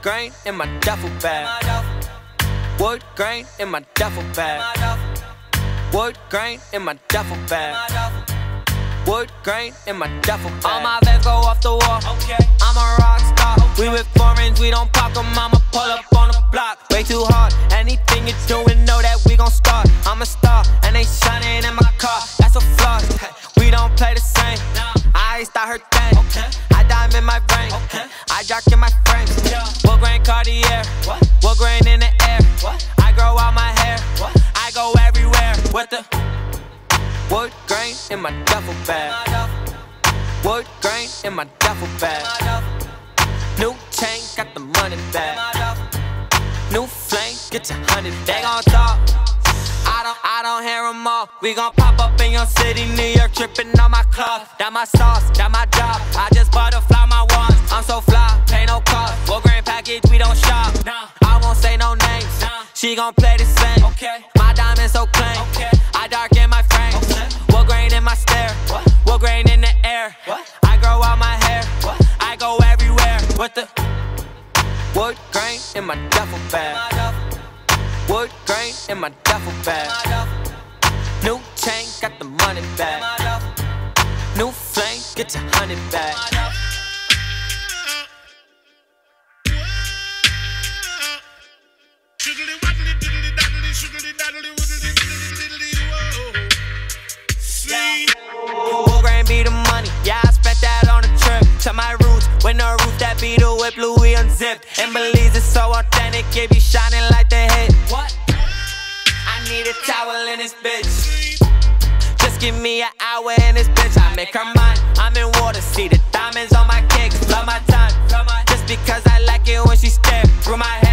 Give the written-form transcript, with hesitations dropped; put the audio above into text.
grain in my duffel bag. Wood grain in my duffel bag. Wood grain in my duffel bag. Wood grain in my duffel bag. All my vets go off the wall. I'm a rock star. We with foreigns, we don't pop them. I'ma pull up on the block. Way too hard. Anything you're doing, know that we gon' start. I'm a star, and they shining in my car. That's a flaw. We don't play the same. I start her thing. I dive in my brain. I jock in my frames. Wood grain Cartier. Wood grain in the air. I grow out my hair. I go everywhere with the wood grain in my duffel bag. Wood grain in my duffel bag. New chain, got the money back. New flame, get your 100. They gon' talk, I don't hear them all. We gon' pop up in your city, New York, trippin' on my cloth. That my sauce, that my job. I just butterfly my wands. I'm so fly, pay no cost. Wood grain package, we don't shop. I won't say no names. She gon' play the same. My diamonds so clean. I darken my frame. Wood grain in my stare. Wood grain in the air. I grow out my hair. I go everywhere with the wood grain in my duffel bag. Wood grain in my duffel bag. New chain, got the money back. New flame, get your 100 back. Wood grain be the money, yeah, I spent that on a trip to my roots, with no roof, that be the whip, Louis unzipped. And Belize is so authentic, it be shining like the hit. What? I need a towel in this bitch. Just give me an hour in this bitch, I make her mine. I'm in water, see the diamonds on my kicks, love my time. Just because I like it when she stare through my hair.